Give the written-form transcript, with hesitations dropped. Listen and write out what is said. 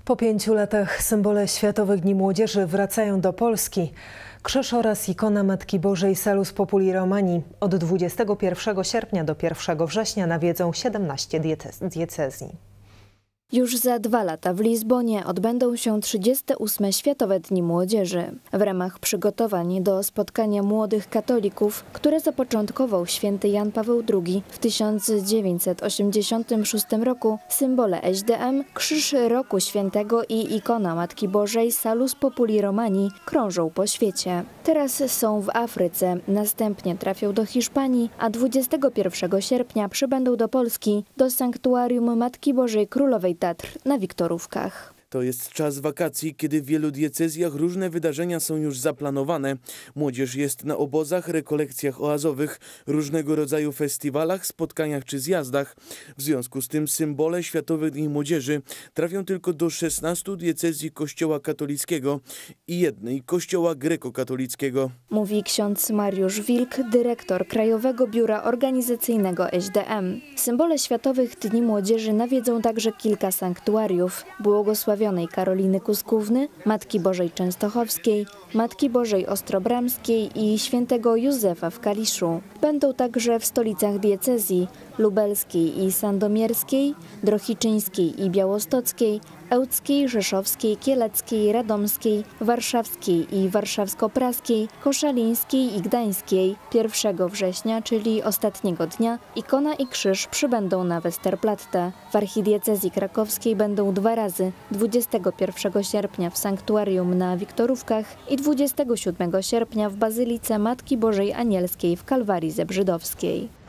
Po 5 latach symbole Światowych Dni Młodzieży wracają do Polski. Krzyż oraz ikona Matki Bożej Salus Populi Romani od 21 sierpnia do 1 września nawiedzą 17 diecezji. Już za 2 lata w Lizbonie odbędą się 38. Światowe Dni Młodzieży. W ramach przygotowań do spotkania młodych katolików, które zapoczątkował święty Jan Paweł II w 1986 roku, symbole SDM, Krzyż Roku Świętego i ikona Matki Bożej Salus Populi Romani krążą po świecie. Teraz są w Afryce, następnie trafią do Hiszpanii, a 21 sierpnia przybędą do Polski, do sanktuarium Matki Bożej Królowej Tatr na Wiktorówkach. To jest czas wakacji, kiedy w wielu diecezjach różne wydarzenia są już zaplanowane. Młodzież jest na obozach, rekolekcjach oazowych, różnego rodzaju festiwalach, spotkaniach czy zjazdach. W związku z tym symbole Światowych Dni Młodzieży trafią tylko do 16 diecezji Kościoła katolickiego i jednej Kościoła grekokatolickiego. Mówi ksiądz Mariusz Wilk, dyrektor Krajowego Biura Organizacyjnego SDM. Symbole Światowych Dni Młodzieży nawiedzą także kilka sanktuariów. Błogosławionej Karoliny Kuskówny, Matki Bożej Częstochowskiej, Matki Bożej Ostrobramskiej i świętego Józefa w Kaliszu. Będą także w stolicach diecezji lubelskiej i sandomierskiej, drohiczyńskiej i białostockiej, ełckiej, rzeszowskiej, kieleckiej, radomskiej, warszawskiej i warszawsko-praskiej, koszalińskiej i gdańskiej. 1 września, czyli ostatniego dnia, ikona i krzyż przybędą na Westerplatte. W archidiecezji krakowskiej będą 2 razy, 21 sierpnia w sanktuarium na Wiktorówkach i 27 sierpnia w Bazylice Matki Bożej Anielskiej w Kalwarii Zebrzydowskiej.